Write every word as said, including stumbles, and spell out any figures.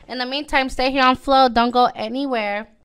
In the meantime, stay here on Flow. Don't go anywhere.